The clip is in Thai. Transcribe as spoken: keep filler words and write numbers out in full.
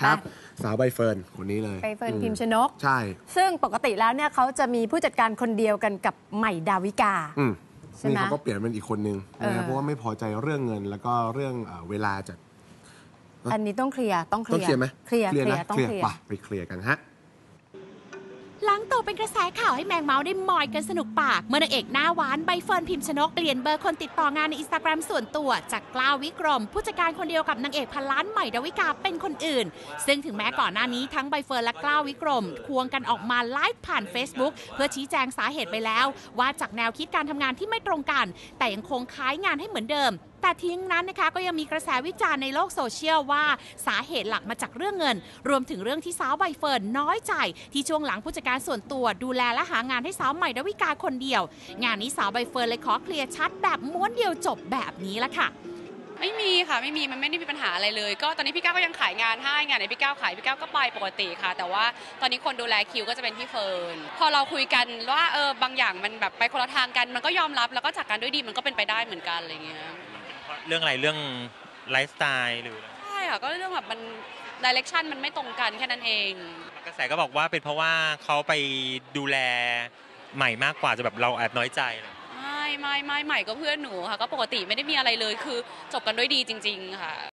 ครับสาวใบเฟิร์นคนนี้เลยใบเฟิร์นพิมชนกใช่ซึ่งปกติแล้วเนี่ยเขาจะมีผู้จัดการคนเดียวกันกับใหม่ดาวิกาใช่ไหมนี่เขาก็เปลี่ยนเป็นอีกคนนึงนะเพราะว่าไม่พอใจเรื่องเงินแล้วก็เรื่องเวลาจากอันนี้ต้องเคลียร์ต้องเคลียร์ไหมเคลียร์เคลียร์ต้องเคลียร์ไปเคลียร์กันฮะหลังตกเป็นกระแสข่าวให้แมงเมาส์ได้มอยกันสนุกปากเมื่อนางเอกหน้าหวานใบเฟิร์นพิมชนกเปลี่ยนเบอร์คนติดต่องานในอินสตาแกรมส่วนตัวจากกล้าววิกรมผู้จัดการคนเดียวกับนางเอกพันล้านใหม่ดาวิกาเป็นคนอื่นซึ่งถึงแม้ก่อนหน้านี้ทั้งใบเฟิร์นและกล้าววิกรมควงกันออกมาไลฟ์ผ่าน Facebook เพื่อชี้แจงสาเหตุไปแล้วว่าจากแนวคิดการทำงานที่ไม่ตรงกันแต่ยังคงค้ายงานให้เหมือนเดิมแต่ทิ้งนั้นนะคะก็ยังมีกระแสวิจารณ์ในโลกโซเชียลว่าสาเหตุหลักมาจากเรื่องเงินรวมถึงเรื่องที่สาวใบเฟิร์นน้อยใจที่ช่วงหลังผู้จัดการส่วนตัวดูแลและหางานให้สาวใหม่ดาวิกาคนเดียวงานนี้สาวใบเฟิร์นเลยขอเคลียร์ชัดแบบม้วนเดียวจบแบบนี้ละค่ะไม่มีค่ะไม่มีมันไม่ได้มีปัญหาอะไรเลยก็ตอนนี้พี่ก้าวก็ยังขายงานให้งานไหนพี่ก้าวขายพี่ก้าวก็ไปปกติค่ะแต่ว่าตอนนี้คนดูแลคิวก็จะเป็นพี่เฟิร์นพอเราคุยกันว่าเออบางอย่างมันแบบไปคนละทางกันมันก็ยอมรับแล้วก็จากกันด้วยดีมันก็เป็นไปได้เหมือนกันอะไรเงี้ยเรื่องอะไรเรื่องไลฟ์สไตล์หรือใช่ค่ะก็เรื่องแบบมันดิเรกชันมันไม่ตรงกันแค่นั้นเองกระแสก็บอกว่าเป็นเพราะว่าเขาไปดูแลใหม่มากกว่าจะแบบเราแอบน้อยใจไม่ไม่ไม่ใหม่ก็เพื่อนหนูค่ะก็ปกติไม่ได้มีอะไรเลยคือจบกันด้วยดีจริงๆค่ะ